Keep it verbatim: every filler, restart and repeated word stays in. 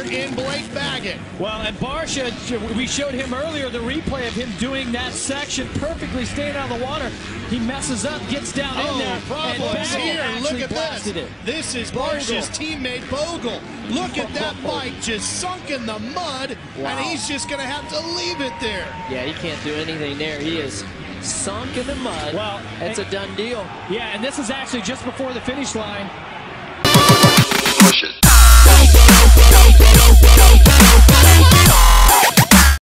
start in Blake Baggett. Well, and Barsha, we showed him earlier the replay of him doing that section perfectly, staying out of the water. He messes up, gets down oh, in there. Problems here. Look at this. It. This is Barsha's teammate Bogle. Look at that bike just sunk in the mud, wow. and he's just going to have to leave it there. Yeah, he can't do anything there. He is sunk in the mud. Well, it's a done deal. Yeah, and this is actually just before the finish line. Push it.